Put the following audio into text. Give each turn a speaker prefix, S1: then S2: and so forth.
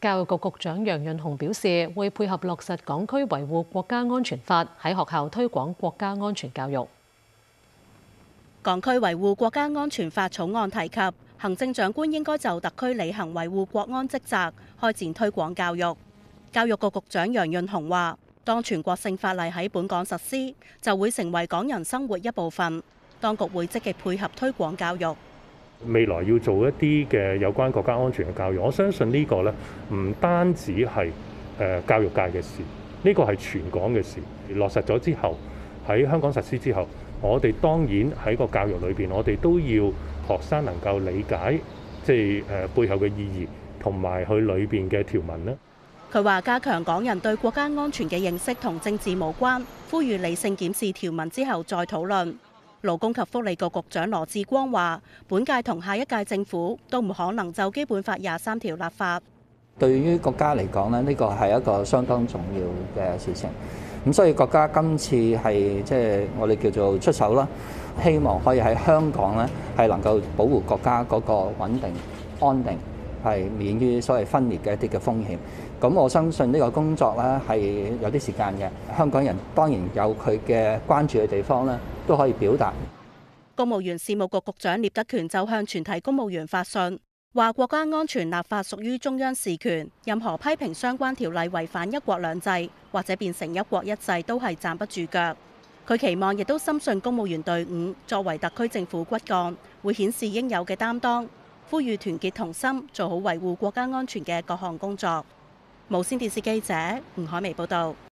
S1: 教育局局長楊潤雄表示，會配合落實港區維護國家安全法，喺學校推廣國家安全教育。
S2: 港區維護國家安全法草案提及，行政長官應該就特區履行維護國安職責，開展推廣教育。教育局局長楊潤雄話，當全國性法例喺本港實施，就會成為港人生活一部分。當局會積極配合推廣教育。
S3: 未來要做一啲嘅有關國家安全嘅教育，我相信呢個呢唔單止係教育界嘅事，呢個係全港嘅事。落實咗之後，喺香港實施之後，我哋當然喺個教育裏邊，我哋都要學生能夠理解即係背後嘅意義同埋佢裏邊嘅條文呢。
S2: 佢話加強港人對國家安全嘅認識同政治無關，呼籲理性檢視條文之後再討論。勞工及福利局局長羅致光話，本屆同下一屆政府都唔可能就基本法23條立法。
S4: 對於國家嚟講呢，呢個係一個相當重要嘅事情。咁所以國家今次係即係我哋叫做出手啦，希望可以喺香港呢係能夠保護國家嗰個穩定安定，係免於所謂分裂嘅一啲嘅風險。咁我相信呢個工作呢係有啲時間嘅。香港人當然有佢嘅關注嘅地方呢，都可以表達。
S2: 公務員事務局局長聶德權就向全體公務員發信，話國家安全立法屬於中央事權，任何批評相關條例違反一國兩制或者變成一國一制都係站不住腳。佢期望亦都深信公務員隊伍作為特區政府骨幹，會顯示應有嘅擔當，呼籲團結同心，做好維護國家安全嘅各項工作。無線電視記者吳海薇報道。